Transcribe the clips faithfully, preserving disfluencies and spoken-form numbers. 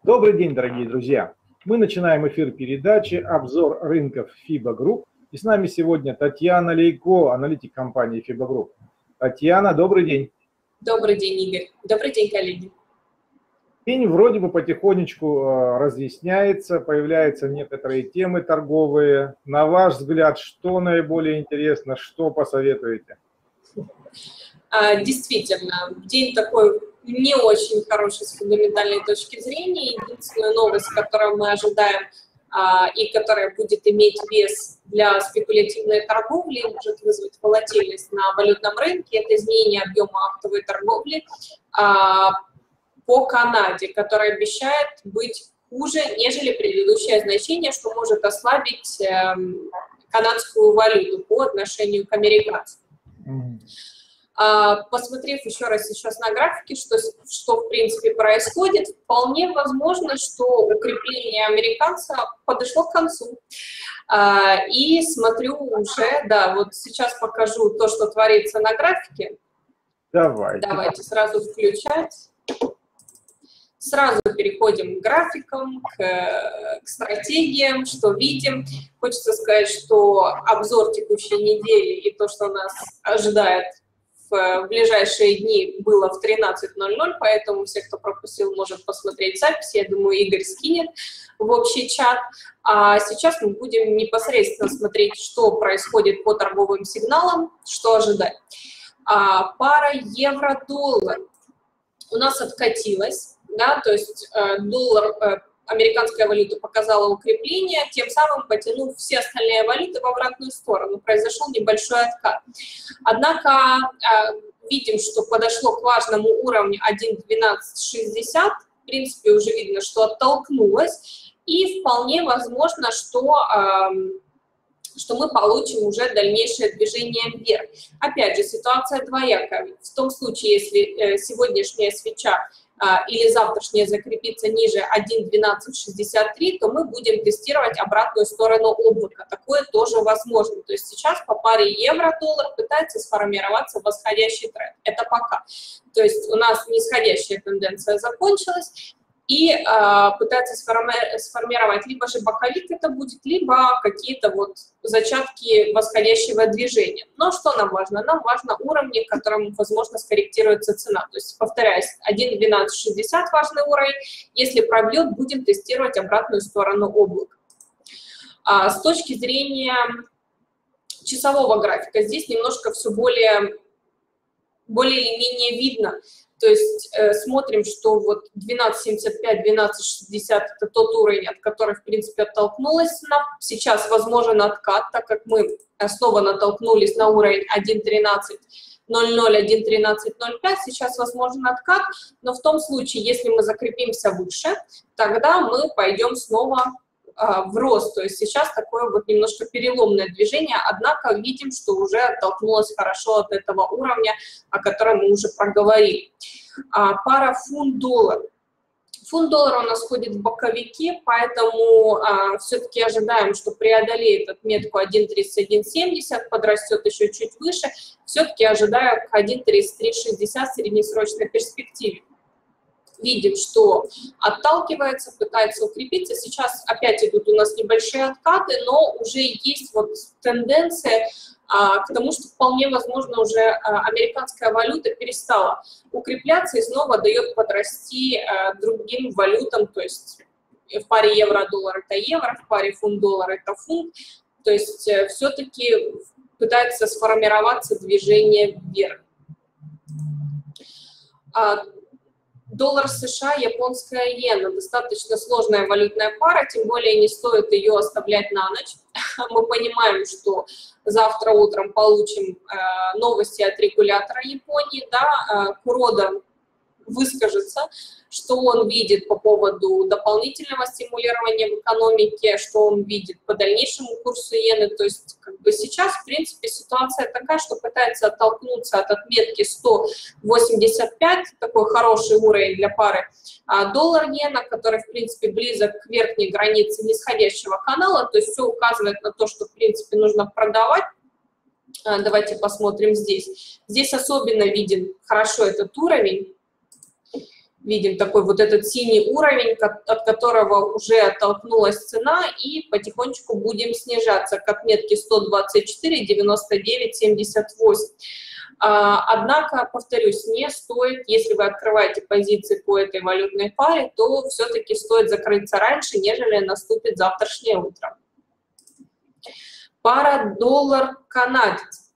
Добрый день, дорогие друзья! Мы начинаем эфир передачи «Обзор рынков фиба групп». И с нами сегодня Татьяна Лейко, аналитик компании фиба групп. Татьяна, добрый день! Добрый день, Игорь! Добрый день, коллеги! День вроде бы потихонечку разъясняется, появляются некоторые темы торговые. На ваш взгляд, что наиболее интересно, что посоветуете? Действительно, день такой не очень хороший с фундаментальной точки зрения. Единственная новость, которую мы ожидаем и которая будет иметь вес для спекулятивной торговли, может вызвать волатильность на валютном рынке, это изменение объема оптовой торговли по Канаде, которая обещает быть хуже, нежели предыдущее значение, что может ослабить канадскую валюту по отношению к американцам. Посмотрев еще раз сейчас на графике, что, что в принципе происходит, вполне возможно, что укрепление американца подошло к концу. И смотрю уже, да, вот сейчас покажу то, что творится на графике. Давайте. Давайте сразу включать. Сразу переходим к графикам, к, к стратегиям, что видим. Хочется сказать, что обзор текущей недели и то, что нас ожидает в ближайшие дни, было в тринадцать ноль ноль, поэтому все, кто пропустил, может посмотреть запись. Я думаю, Игорь скинет в общий чат. А сейчас мы будем непосредственно смотреть, что происходит по торговым сигналам, что ожидать. А, пара евро-доллар у нас откатилась, да, то есть э, доллар, э, американская валюта показала укрепление, тем самым потянув все остальные валюты в обратную сторону. Произошел небольшой откат. Однако э, видим, что подошло к важному уровню один двенадцать шестьдесят. В принципе, уже видно, что оттолкнулось. И вполне возможно, что, э, что мы получим уже дальнейшее движение вверх. Опять же, ситуация двоякая. В том случае, если э, сегодняшняя свеча или завтрашняя закрепится ниже один двенадцать шестьдесят три, то мы будем тестировать обратную сторону облака. Такое тоже возможно. То есть сейчас по паре евро-доллар пытается сформироваться восходящий тренд. Это пока. То есть у нас нисходящая тенденция закончилась, и э, пытается сформи сформировать либо же боковик это будет, либо какие-то вот зачатки восходящего движения. Но что нам важно? Нам важно уровни, к которым, возможно, скорректируется цена. То есть, повторяюсь, один двенадцать шестьдесят важный уровень. Если пробьет, будем тестировать обратную сторону облака. А, с точки зрения часового графика, здесь немножко все более, более или менее видно. То есть э, смотрим, что вот двенадцать семьдесят пять, двенадцать шестьдесят это тот уровень, от которого, в принципе, оттолкнулась цена. Сейчас возможен откат, так как мы снова натолкнулись на уровень один тринадцать ноль ноль, один тринадцать ноль пять. Сейчас возможен откат, но в том случае, если мы закрепимся выше, тогда мы пойдем снова в рост. То есть сейчас такое вот немножко переломное движение, однако видим, что уже оттолкнулось хорошо от этого уровня, о котором мы уже проговорили. А, пара фунт-доллар. Фунт-доллар у нас ходит в боковике, поэтому а, все-таки ожидаем, что преодолеет отметку один тридцать один семьдесят, подрастет еще чуть выше. Все-таки ожидаю к один тридцать три шестьдесят в среднесрочной перспективе. Видим, что отталкивается, пытается укрепиться. Сейчас опять идут у нас небольшие откаты, но уже есть вот тенденция а, к тому, что вполне возможно уже а, американская валюта перестала укрепляться и снова дает подрасти а, другим валютам, то есть в паре евро-доллар это евро, в паре фунт-доллар это фунт, то есть а, все-таки пытается сформироваться движение вверх. А, Доллар США, японская иена. Достаточно сложная валютная пара, тем более не стоит ее оставлять на ночь. Мы понимаем, что завтра утром получим э, новости от регулятора Японии, да, э, Курода выскажется, что он видит по поводу дополнительного стимулирования в экономике, что он видит по дальнейшему курсу иены. То есть как бы сейчас, в принципе, ситуация такая, что пытается оттолкнуться от отметки сто восемьдесят пять, такой хороший уровень для пары доллар-иена, который, в принципе, близок к верхней границе нисходящего канала. То есть все указывает на то, что, в принципе, нужно продавать. Давайте посмотрим здесь. Здесь особенно виден хорошо этот уровень. Видим такой вот этот синий уровень, от которого уже оттолкнулась цена, и потихонечку будем снижаться к отметке сто двадцать четыре девяносто девять семьдесят восемь. Однако, повторюсь, не стоит, если вы открываете позиции по этой валютной паре, то все-таки стоит закрыться раньше, нежели наступит завтрашнее утро. Пара доллар-канадец.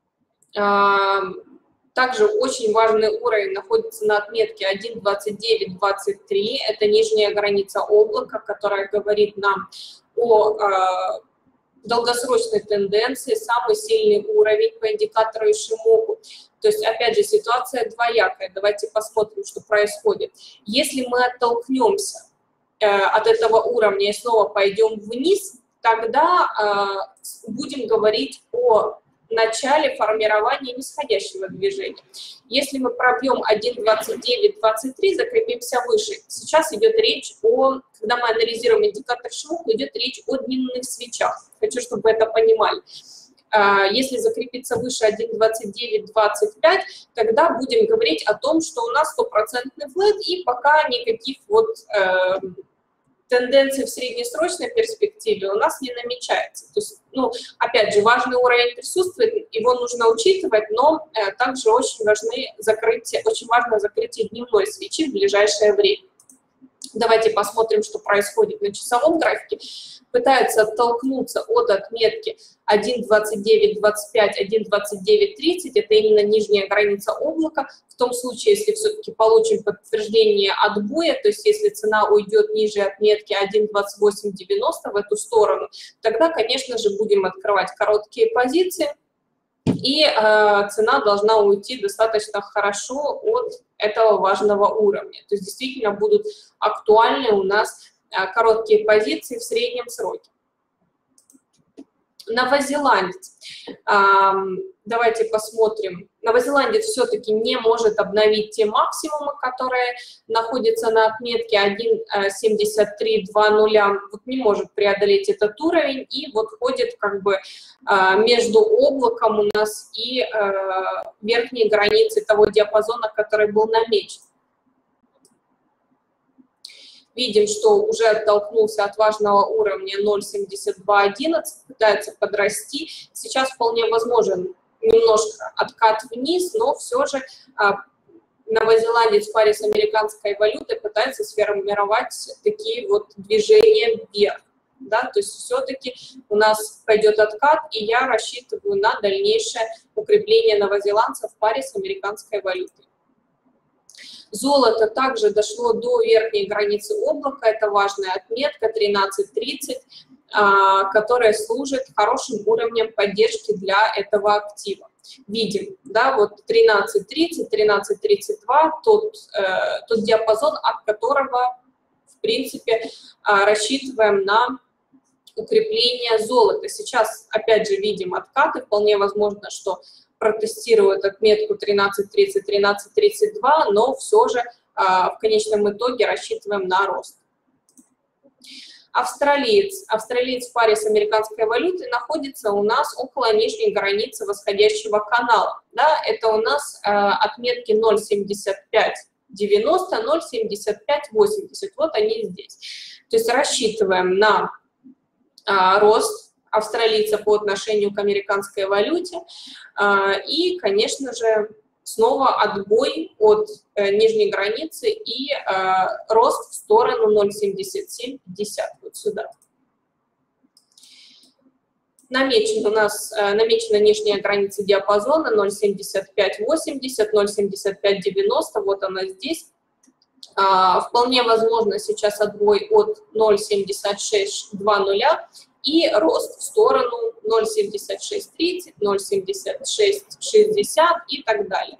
Также очень важный уровень находится на отметке один двадцать девять двадцать три. Это нижняя граница облака, которая говорит нам о э, долгосрочной тенденции, самый сильный уровень по индикатору Ишимоку. То есть, опять же, ситуация двоякая. Давайте посмотрим, что происходит. Если мы оттолкнемся э, от этого уровня и снова пойдем вниз, тогда э, будем говорить о начале формирования нисходящего движения. Если мы пробьем один двадцать девять двадцать три, закрепимся выше. Сейчас идет речь о, когда мы анализируем индикатор Ишимоку, идет речь о дневных свечах. Хочу, чтобы вы это понимали. Если закрепиться выше один двадцать девять двадцать пять, тогда будем говорить о том, что у нас стопроцентный флэт, и пока никаких вот э, тенденций в среднесрочной перспективе у нас не намечается. То есть, ну, опять же, важный уровень присутствует, его нужно учитывать, но э, также очень важны закрытие, очень важно закрытие дневной свечи в ближайшее время. Давайте посмотрим, что происходит на часовом графике. Пытается оттолкнуться от отметки один двадцать девять двадцать пять, один двадцать девять тридцать, это именно нижняя граница облака. В том случае, если все-таки получим подтверждение отбоя, то есть если цена уйдет ниже отметки один двадцать восемь девяносто в эту сторону, тогда, конечно же, будем открывать короткие позиции, и э, цена должна уйти достаточно хорошо от этого важного уровня. То есть действительно будут актуальны у нас э, короткие позиции в среднем сроке. Новозеландец. Э, давайте посмотрим. Новозеландец все-таки не может обновить те максимумы, которые находятся на отметке один семьдесят три двадцать. Вот не может преодолеть этот уровень и вот ходит как бы между облаком у нас и верхней границей того диапазона, который был намечен. Видим, что уже оттолкнулся от важного уровня ноль семьдесят два одиннадцать, пытается подрасти. Сейчас вполне возможен немножко откат вниз, но все же а, новозеландец в паре с американской валютой пытается сформировать такие вот движения вверх. Да? То есть все-таки у нас пойдет откат, и я рассчитываю на дальнейшее укрепление новозеландца в паре с американской валютой. Золото также дошло до верхней границы облака, это важная отметка тринадцать тридцать, которая служит хорошим уровнем поддержки для этого актива. Видим, да, вот тринадцать тридцать, тринадцать тридцать два, тот, э, тот диапазон, от которого, в принципе, рассчитываем на укрепление золота. Сейчас, опять же, видим откаты, вполне возможно, что протестируют отметку тринадцать тридцать, тринадцать тридцать два, но все же в конечном итоге рассчитываем на рост. Австралиец. Австралиец в паре с американской валютой находится у нас около нижней границы восходящего канала. Да, это у нас э, отметки ноль семьдесят пять девяносто, ноль семьдесят пять восемьдесят. Вот они здесь. То есть рассчитываем на э, рост австралийца по отношению к американской валюте. Э, и, конечно же, снова отбой от э, нижней границы и э, рост в сторону ноль семьдесят семь пятьдесят, вот сюда. Намечен у нас, э, намечена нижняя граница диапазона ноль семьдесят пять восемьдесят, ноль семьдесят пять девяносто, вот она здесь. Э, вполне возможно сейчас отбой от ноль семьдесят шесть двадцать и рост в сторону ноль семьдесят шесть тридцать, ноль семьдесят шесть шестьдесят и так далее.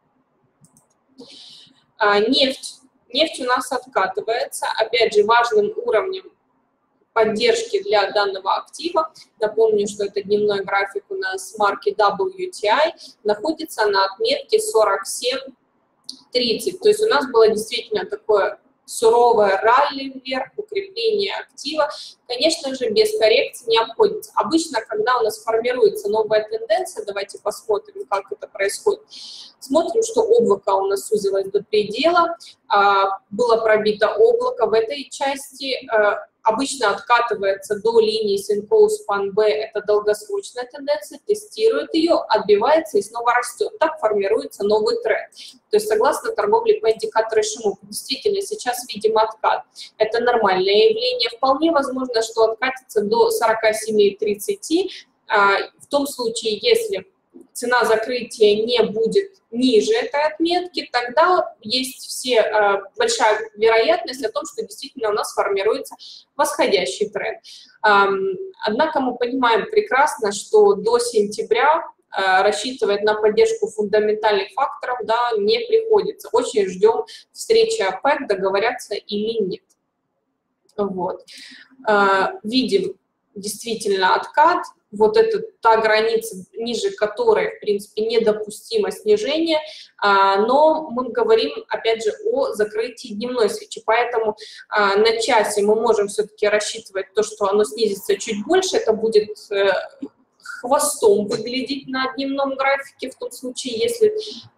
А, нефть. Нефть у нас откатывается. Опять же, важным уровнем поддержки для данного актива, напомню, что это дневной график у нас марки дабл ю ти ай, находится на отметке сорок семь тридцать. То есть у нас было действительно такое суровое ралли вверх, укрепление актива, конечно же, без коррекции не обходится. Обычно, когда у нас формируется новая тенденция, давайте посмотрим, как это происходит. Смотрим, что облако у нас сузилось до предела, было пробито облако в этой части, обычно откатывается до линии Синкоу Спан Б, это долгосрочная тенденция, тестирует ее, отбивается и снова растет. Так формируется новый тренд. То есть согласно торговле по индикатору Шимоку, действительно сейчас видим откат. Это нормальное явление. Вполне возможно, что откатится до сорока семи тридцати, в том случае, если цена закрытия не будет ниже этой отметки, тогда есть все, э, большая вероятность о том, что действительно у нас формируется восходящий тренд. Эм, однако мы понимаем прекрасно, что до сентября э, рассчитывать на поддержку фундаментальных факторов, да, не приходится. Очень ждем встречи ОПЕК, договорятся или нет. Вот. Э, видим действительно откат. Вот это та граница, ниже которой, в принципе, недопустимо снижение, но мы говорим, опять же, о закрытии дневной свечи, поэтому на часе мы можем все-таки рассчитывать то, что оно снизится чуть больше, это будет хвостом выглядеть на дневном графике, в том случае, если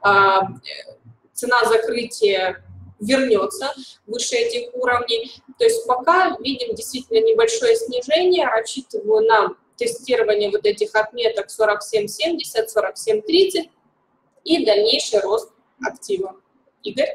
цена закрытия вернется выше этих уровней. То есть пока видим действительно небольшое снижение, рассчитываю на тестирование вот этих отметок сорок семь семьдесят, сорок семь тридцать и дальнейший рост актива. Игорь?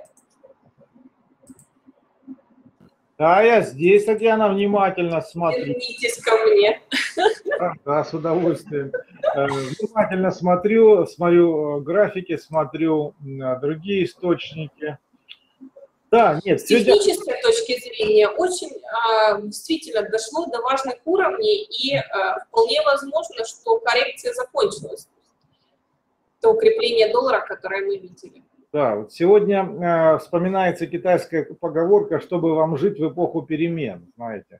Да, я здесь, Татьяна, внимательно смотрю. Вернитесь ко мне. Да, с удовольствием. Внимательно смотрю, смотрю графики, смотрю другие источники. Да, нет, с технической точки зрения очень а, действительно дошло до важных уровней, и а, вполне возможно, что коррекция закончилась. Это укрепление доллара, которое мы видели. Да, вот сегодня э, вспоминается китайская поговорка, чтобы вам жить в эпоху перемен, знаете.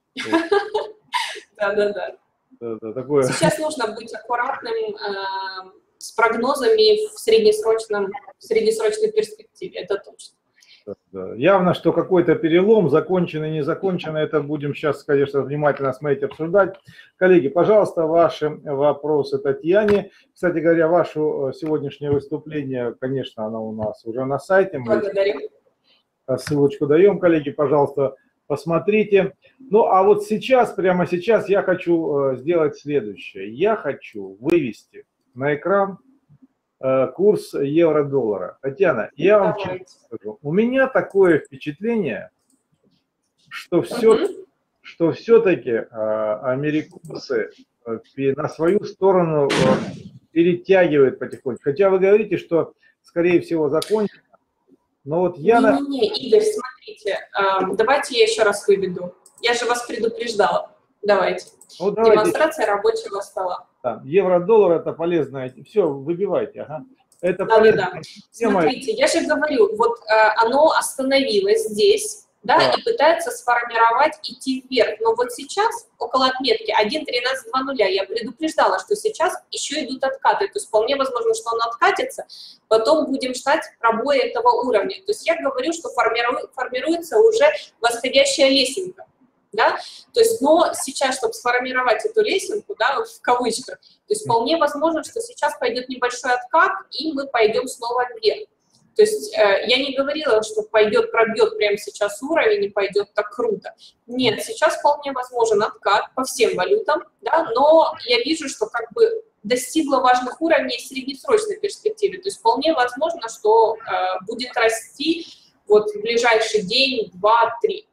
Да-да-да. Сейчас нужно быть аккуратным с прогнозами в среднесрочном, в среднесрочной перспективе, это точно. Явно, что какой-то перелом, законченный, не законченный, это будем сейчас, конечно, внимательно смотреть, обсуждать. Коллеги, пожалуйста, ваши вопросы Татьяне. Кстати говоря, ваше сегодняшнее выступление, конечно, оно у нас уже на сайте. Мы Благодарю. Ссылочку даем, коллеги, пожалуйста, посмотрите. Ну, а вот сейчас, прямо сейчас я хочу сделать следующее. Я хочу вывести на экран курс евро-доллара. Татьяна, я вам честно скажу, у меня такое впечатление, что все, угу. что все-таки американцы на свою сторону перетягивают потихоньку. Хотя вы говорите, что, скорее всего, закончится. Но вот я... Не-не-не, Игорь, смотрите, давайте я еще раз выведу. Я же вас предупреждала. Давайте. Ну, давайте. Демонстрация рабочего стола. Да. Евро-доллар это полезно. Все, выбивайте. Ага. Это да, полезно. Да, да. Смотрите, я же говорю, вот э, оно остановилось здесь, да, да, и пытается сформировать, идти вверх. Но вот сейчас, около отметки один тринадцать двадцать, я предупреждала, что сейчас еще идут откаты. То есть вполне возможно, что он откатится, потом будем ждать пробоя этого уровня. То есть я говорю, что формиру, формируется уже восходящая лесенка. Да? То есть, но сейчас, чтобы сформировать эту лесенку, да, в кавычках, то есть вполне возможно, что сейчас пойдет небольшой откат, и мы пойдем снова вверх. То есть э, я не говорила, что пойдет, пробьет прямо сейчас уровень и пойдет так круто. Нет, сейчас вполне возможен откат по всем валютам, да, но я вижу, что как бы достигла важных уровней в среднесрочной перспективе. То есть вполне возможно, что э, будет расти вот в ближайший день, два, три.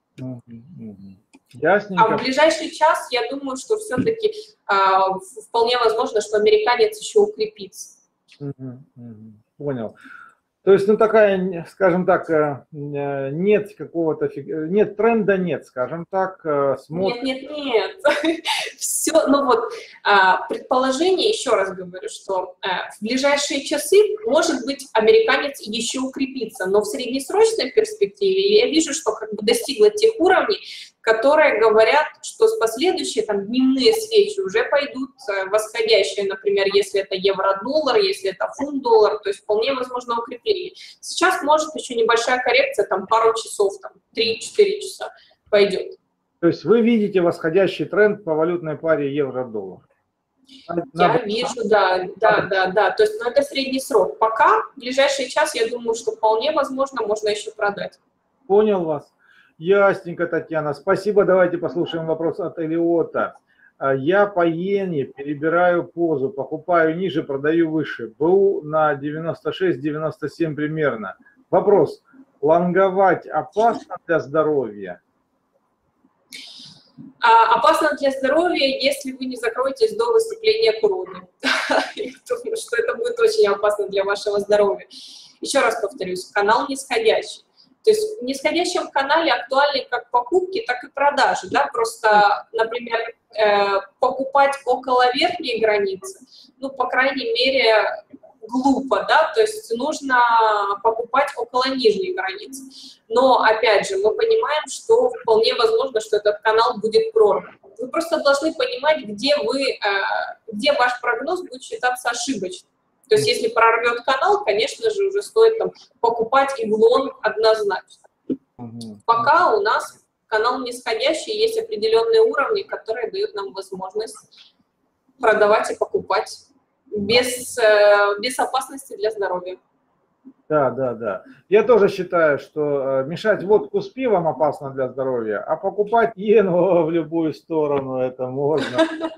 Ясненько. А в ближайший час, я думаю, что все-таки э, вполне возможно, что американец еще укрепится. Понял. То есть, ну, такая, скажем так, нет какого-то, нет тренда, нет, скажем так. Смотр... Нет, нет, нет. Все, ну вот, предположение, еще раз говорю, что в ближайшие часы, может быть, американец еще укрепится, но в среднесрочной перспективе я вижу, что как бы достигла тех уровней, которые говорят, что с последующие там дневные свечи уже пойдут восходящие, например, если это евро-доллар, если это фунт-доллар, то есть вполне возможно укрепление. Сейчас может еще небольшая коррекция, там пару часов, там три-четыре часа пойдет. То есть вы видите восходящий тренд по валютной паре евро-доллар? Я Надо... вижу, да, да, да, да. То есть, ну, это средний срок. Пока, в ближайший час, я думаю, что вполне возможно, можно еще продать. Понял вас. Ясненько, Татьяна. Спасибо. Давайте послушаем вопрос от Элиота. Я по иене перебираю позу, покупаю ниже, продаю выше. БУ на девяносто шесть девяносто семь примерно. Вопрос. Лонговать опасно для здоровья? А, опасно для здоровья, если вы не закроетесь до выступления короны. Я думаю, что это будет очень опасно для вашего здоровья. Еще раз повторюсь, канал нисходящий. То есть в нисходящем канале актуальны как покупки, так и продажи. Да? Просто, например, э, покупать около верхней границы, ну, по крайней мере, глупо, да, то есть нужно покупать около нижней границы. Но, опять же, мы понимаем, что вполне возможно, что этот канал будет прорван. Вы просто должны понимать, где, вы, где ваш прогноз будет считаться ошибочным. То есть если прорвет канал, конечно же, уже стоит там покупать и в лонг однозначно. Пока у нас канал нисходящий, есть определенные уровни, которые дают нам возможность продавать и покупать без, без опасности для здоровья. Да, да, да. Я тоже считаю, что мешать водку с пивом опасно для здоровья, а покупать иену в любую сторону это можно.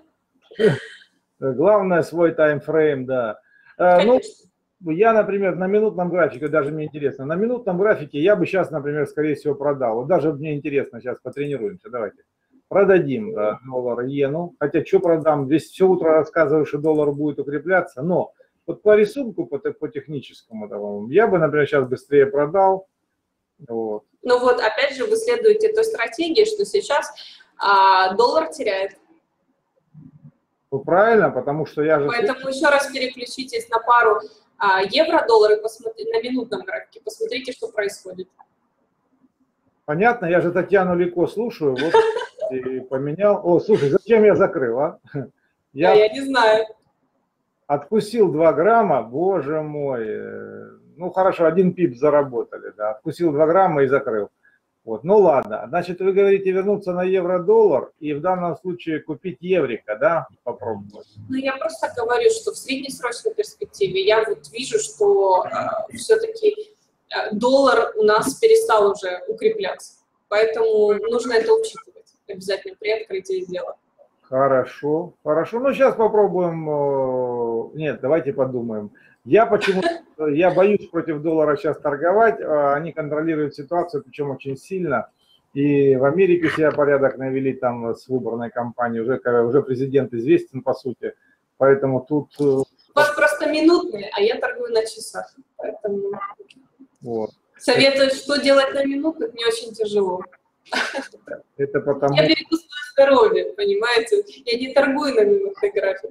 Главное свой таймфрейм, да. Ну, я, например, на минутном графике, даже мне интересно, на минутном графике я бы сейчас, например, скорее всего продал. Вот даже мне интересно, сейчас потренируемся, давайте. Продадим э, доллар иену, хотя что продам, здесь все утро рассказываю, что доллар будет укрепляться, но вот по рисунку, по, по техническому, да, я бы, например, сейчас быстрее продал. Вот. Ну вот, опять же, вы следуете той стратегии, что сейчас а, доллар теряет. Ну, правильно, потому что я же... Поэтому еще раз переключитесь на пару а, евро-доллар и посмотрите на минутном графике, посмотрите, что происходит. Понятно, я же Татьяну Лико слушаю, вот и поменял. О, слушай, зачем я закрыл, а? Я, я не знаю. Откусил два грамма, боже мой. Ну хорошо, один пип заработали, да. Откусил два грамма и закрыл. Вот, ну ладно. Значит, вы говорите вернуться на евро-доллар и в данном случае купить еврика, да, попробовать? Ну я просто говорю, что в среднесрочной перспективе я вот вижу, что э, все-таки доллар у нас перестал уже укрепляться, поэтому нужно это учитывать обязательно при открытии дела. Хорошо, хорошо. Ну, сейчас попробуем. Нет, давайте подумаем. Я почему-то, я боюсь против доллара сейчас торговать. Они контролируют ситуацию, причем очень сильно. И в Америке себя порядок навели там с выборной кампанией. Уже, уже президент известен, по сути. Поэтому тут... У вас просто минутные, а я торгую на часах. Поэтому... Вот. Советую, что делать на минутах, не очень тяжело. Это потому... Я берегу свое здоровье, понимаете? Я не торгую на минутной графике.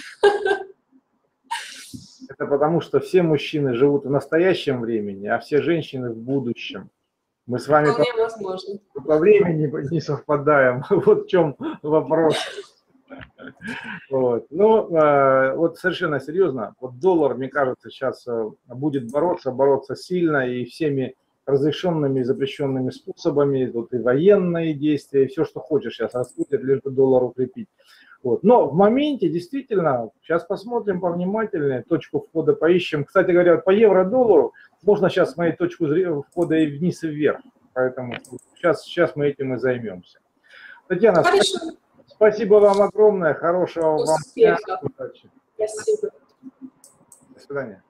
Это потому, что все мужчины живут в настоящем времени, а все женщины в будущем. Мы с вами по, по времени не совпадаем. Вот в чем вопрос. Вот. Ну, э, вот совершенно серьезно, вот доллар, мне кажется, сейчас э, будет бороться, бороться сильно и всеми разрешенными и запрещенными способами, вот и военные действия, и все, что хочешь сейчас раскрутят, лишь бы доллар укрепить. Вот. Но в моменте действительно, сейчас посмотрим повнимательнее, точку входа поищем. Кстати говоря, по евро-доллару можно сейчас смотреть точку входа и вниз, и вверх. Поэтому сейчас, сейчас мы этим и займемся. Татьяна, спасибо, спасибо вам огромное, хорошего вам дня. Спасибо. До свидания.